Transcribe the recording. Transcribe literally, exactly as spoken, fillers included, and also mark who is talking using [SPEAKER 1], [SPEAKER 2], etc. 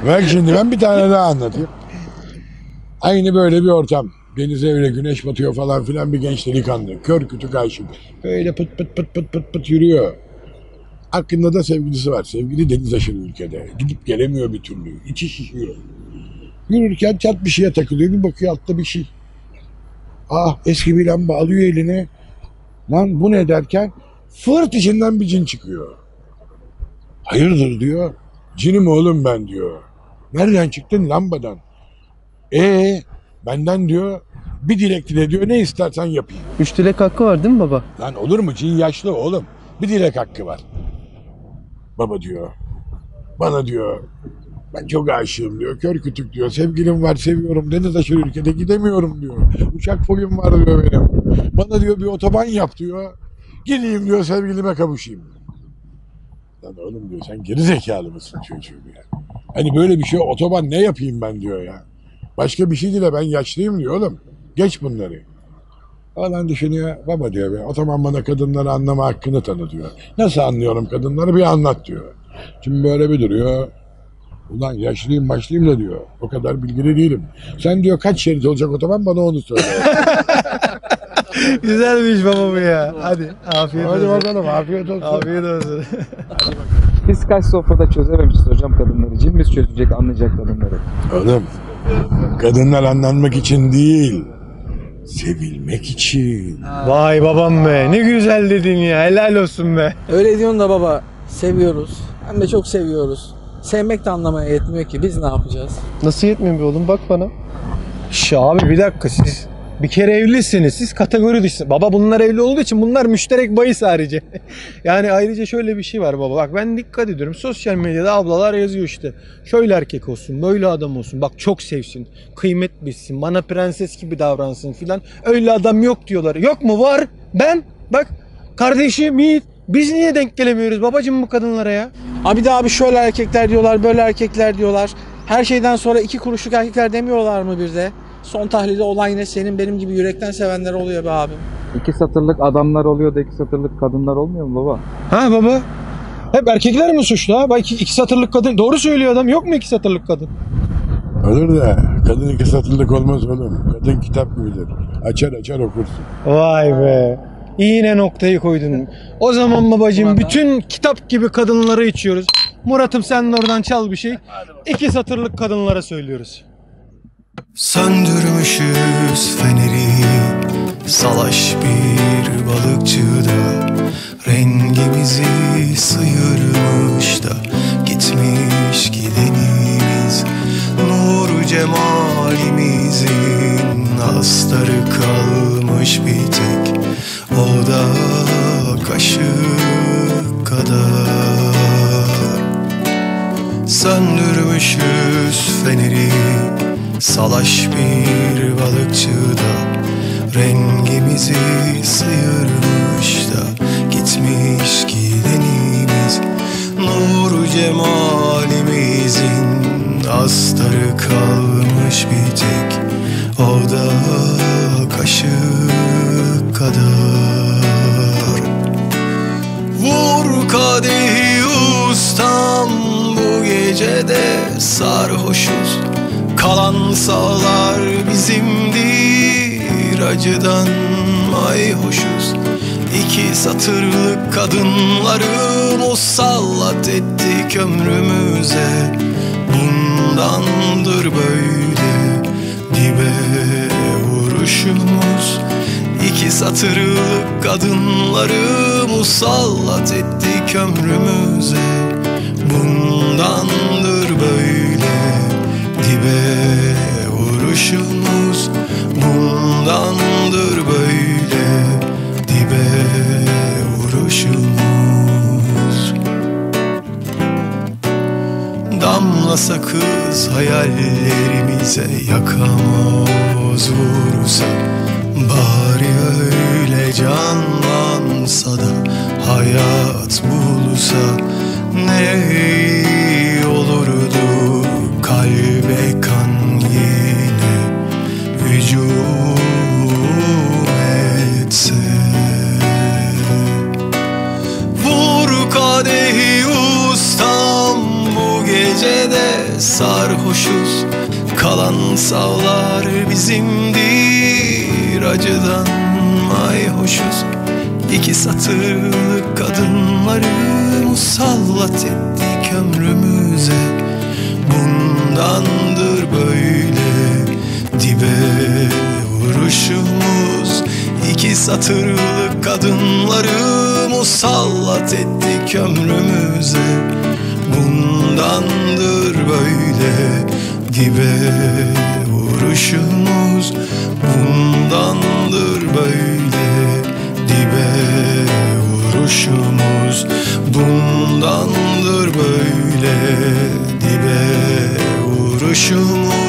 [SPEAKER 1] Bak şimdi ben bir tane daha anlatayım. Aynı böyle bir ortam. Denize öyle güneş batıyor falan filan, bir genç delikanlı. Kör kütük aşık. Böyle pıt pıt pıt pıt pıt pıt yürüyor. Hakkında da sevgilisi var. Sevgili deniz aşırı ülkede. Gidip gelemiyor bir türlü. İçi şişiyor. Yürürken çat bir şeye takılıyor. Bir bakıyor altta bir şey. Ah, eski bir lamba alıyor eline. Lan bu ne derken fırt içinden bir cin çıkıyor. Hayırdır diyor. Cinim oğlum ben diyor. Nereden çıktın? Lambadan. Ee benden diyor bir dilek dile diyor, ne istersen yapayım.
[SPEAKER 2] Üç dilek hakkı var değil mi baba?
[SPEAKER 1] Lan olur mu, cin yaşlı oğlum. Bir dilek hakkı var. Baba diyor. Bana diyor. Ben çok aşığım diyor. Kör kütük diyor. Sevgilim var, seviyorum. Deniz aşırı ülkede gidemiyorum diyor. Uçak fobim var diyor benim. Bana diyor bir otoban yap diyor. Gideyim diyor, sevgilime kavuşayım. Lan oğlum diyor, sen geri zekalı mısın çocuğum ya? Hani böyle bir şey, otoban ne yapayım ben diyor ya. Başka bir şey değil, ben yaşlıyım diyor oğlum. Geç bunları. Falan düşünüyor. Baba diyor be, otoban bana kadınları anlama hakkını tanı diyor. Nasıl anlıyorum kadınları, bir anlat diyor. Şimdi böyle bir duruyor. Ulan yaşlıyım başlıyım da diyor. O kadar bilgili değilim. Sen diyor kaç şerit olacak otoban, bana onu söyle.
[SPEAKER 2] Güzelmiş baba bu ya. Hadi afiyet
[SPEAKER 1] Hadi
[SPEAKER 2] olsun.
[SPEAKER 1] bakalım, afiyet olsun.
[SPEAKER 2] Afiyet olsun.
[SPEAKER 3] Biz kaç sofrada çözememişiz hocam kadınları. Cin çözecek, anlayacak kadınları.
[SPEAKER 1] Oğlum, kadınlar anlanmak için değil, sevilmek için.
[SPEAKER 2] Vay babam be, ne güzel dedin ya, helal olsun be.
[SPEAKER 4] Öyle diyorsun da baba, seviyoruz. Hem de çok seviyoruz. Sevmek de anlamaya yetmiyor ki, biz ne yapacağız?
[SPEAKER 2] Nasıl yetmiyor be oğlum, bak bana. Şş abi bir dakika, siz bir kere evlisiniz, siz kategori dışısınız. Baba bunlar evli olduğu için bunlar müşterek bahis harici. Yani ayrıca şöyle bir şey var baba, bak ben dikkat ediyorum, sosyal medyada ablalar yazıyor işte. Şöyle erkek olsun, böyle adam olsun, bak çok sevsin, kıymet bilsin, bana prenses gibi davransın filan. Öyle adam yok diyorlar. Yok mu? Var. Ben bak kardeşim Yiğit, biz niye denk gelemiyoruz babacığım bu kadınlara ya?
[SPEAKER 4] Abi de abi şöyle erkekler diyorlar, böyle erkekler diyorlar. Her şeyden sonra iki kuruşluk erkekler demiyorlar mı bir de? Son tahlilde olan yine senin benim gibi yürekten sevenler oluyor be abim.
[SPEAKER 3] İki satırlık adamlar oluyor da iki satırlık kadınlar olmuyor mu baba?
[SPEAKER 2] Ha baba? Hep erkekler mi suçlu ha? Bak iki, iki satırlık kadın. Doğru söylüyor adam. Yok mu iki satırlık kadın?
[SPEAKER 1] Olur da kadın iki satırlık olmaz oğlum. Kadın kitap gibidir. Açar açar okursun.
[SPEAKER 2] Vay be. Yine noktayı koydun. O zaman babacığım bütün kitap gibi kadınları içiyoruz. Murat'ım sen de oradan çal bir şey. İki satırlık kadınlara söylüyoruz.
[SPEAKER 5] Söndürmüşüz feneri, salaş bir balıkçıda. Rengimizi sıyırmış da gitmiş gidenimiz. Nur cemalimizin astarı kalmış bir tek, o da kaşık kadar. Söndürmüşüz feneri, salaş bir balıkçıda. Rengimizi sıyırmış da gitmiş gidenimiz. Nur cemalimizin astarı kalmış bir tek, o da kaşık kadar. Vur kadehi ustam, bu gecede sarhoşuz. Kalan sağlar bizimdir, acıdan mayhoşuz. İki satırlık kadınları musallat ettik ömrümüze. Bundandır böyle dibe vuruşumuz. İki satırlık kadınları musallat ettik ömrümüze. Bundandır böyle dibe vuruşumuz. Bundandır böyle dibe vuruşumuz. Damla sakız hayallerimize yakamoz vursa, bari öyle canlansa da hayat bulsa. Ne olurdu kalbe kan yine hücum etse. Vur kadehi ustam, bu gecede sarhoşuz, kalan savlar bizimdir. Acıdan mayhoşuz, iki satırlık kadınları musallat ettik ömrümüze. Bundandır böyle dibe vuruşumuz, iki satırlık kadınları musallat ettik ömrümüze. Bundandır böyle dibe vuruşumuz, bundandır böyle dibe vuruşumuz, bundandır böyle dibe vuruşumuz.